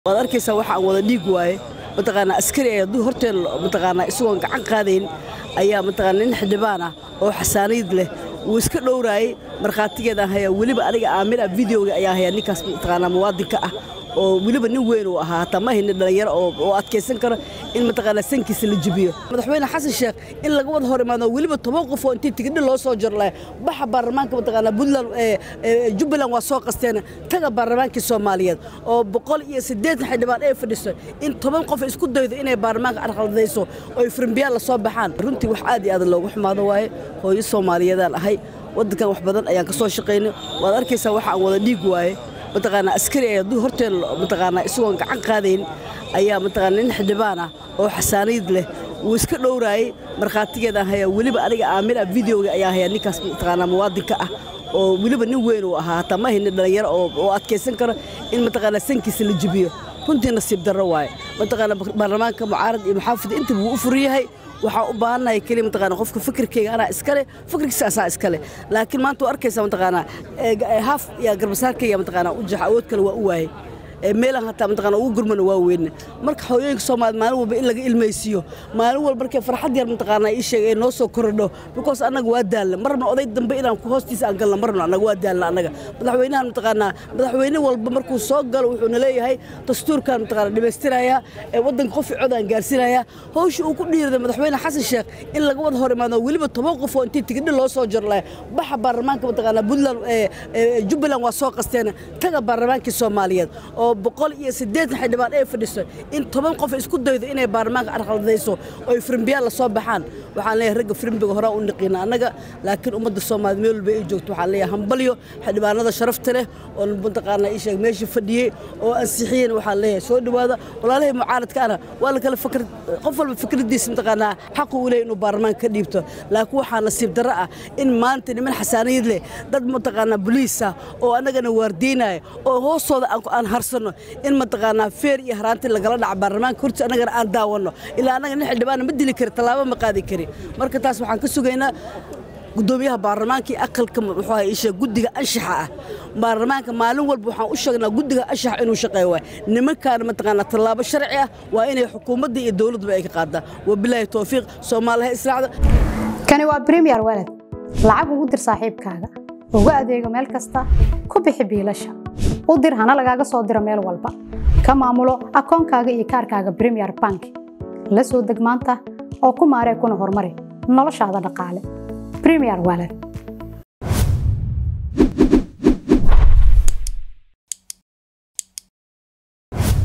waad arkaysaa waxa aan wada dhiig waaye mataqaana askari ay duu horteen mataqaana isagoo gacan qaadeen ayaa mataqaana nin xidhibaan ah oo xasaaniyad leh uu iska dhowraayay marxaatigeeda haya waliba aniga aamina videoga ayaa haya ninkaas mataqaana muwaadinka ah oo waliba nin weyn uu ahaa tama hin dhalinyaro oo adkeysan kara in mataqaana sankiisa la jibiyo madaxweyne xasan sheekh in laga wada hor imaado waliba 10 qof oo intii tigidh loo soo jarlay baxa baarlamaanka mataqaana Puntland Jubbaland waa soo qasteen taga baarlamaanka Soomaaliyeed oo 180 xildhibaan ay fadhiso in 10 qof isku daydo inay baarlamaanka arqaldayso oo Firimbiyaal la soo baxaan runtii wax aad iyo aad loogu xumaado waaye hooyo Soomaaliyeed ahay wadankan wax badan ayaan ka soo shaqeynay waad arkaysaa waxa aan wada dhiig waaye mataqaana askari ay duu horteen mataqaana isagoo gacan qaadeen ayaa mataqaana nin xidhibaan ah oo xasaaniyad leh uu iska dhowraayay marxaatigeeda haya waliba aniga aamina videoga ayaa haya ninkaas mataqaana muwaadinka ah oo waliba nin weyn uu ahaa tama hin dhalinyaro oo adkeysan kara in mataqaana sankiisa la jibiyo runtii nasiib darro waaye mataqaana baarlamaanka mucaarad iyo muxaafid inta uu u furiyahay waxa u baahanahay kaliya mataqaana qofka fikirkeyga ana iskale fikirkiisa iskale laakiin maanta arkaysa mataqaana haaf ya garbasaarkeyga mataqaana u jax awood kale waa u waayay meelaha hataa mataqaana ugu gurmana waa weyn marka hooyooyinka Soomaaliyeed maalin walba in laga ilmeysiyo maalin walba markay farxad yar mataqaana ay sheegay noo soo korodho because anaga waa daalna marna oday dambe inaan ku hoostiisa aan galno marna anaga waa daalna anaga madaxweynaha mataqaana madaxweyne walba markuu soo galo wuxuu leeyahay dastuurkan mataqaana dhimeystiraya wadanka qof cod aan gaarsiinaya hawsha uu ku dhiirada madaxweyne xasan sheekh in laga wada hor imaado waliba 10 qof oo intii tigidh loo soo jarlay baxa baarlamaanka mataqaana Puntland Jubbaland waa soo qasteen taga baarlamaanka Soomaaliyeed oo 180 xildhibaan ay fadhiso in 10 qof isku daydo inay baarlamaanka arqaldayso oo Firimbiyaal la soo baxaan waxaan leeyahay ragga Firimbiga hore u niqina anaga laakiin ummadda Soomaaliyeed meel walba ay joogto waxaan leeyahay hambalyo xildhibaanada sharafta leh oo mataqaana ay sheeg meesha fadhiyay oo ansixiyeen waxaan leeyahay soo dhawaada walaalahay mucaaradka ana waa la kala fikir qof walba fikradiisa mataqaana xaq u leeyahay inuu baarlamaanka ka dhiibto laakiin waxaa nasiib darro ah in maanta niman xasaaniyad leh dad mataqaana booliis ah oo anagana waardiinay oo hoostooda aan harsan in mataqaana feer iyo haraanti lagala dhac baarlamaanka horta anaga aan daawano ilaa anaga nin xildhibaan ma dili karo talaabo ma qaadi kari marka taas waxaan ka sugaynaa gudoomiyaha baarlamaanka aqalka wuxuu ahaa guddiga anshaxa ah baarlamaanka maalin walba waxaan u sheegnaa guddiga anshaxa inuu shaqeeyo nimankaan mataqaana talaabo sharci ah waa inay xukuumadda iyo dawladba ay ka qaadaan wabillahi tawfiiq Soomaaliya israacda kani waa Premier Wallet lacag ugu dir saaxiibkaaga uga adeego meel kasta ku bixi biilasha u dir hana lagaaga soo diro meel walba ka maamulo akoonkaaga iyo kaarkaaga Premier Bank la soo deg maanta oo ku maaree kuna horumari noloshaada dhaqaale Premier Wallet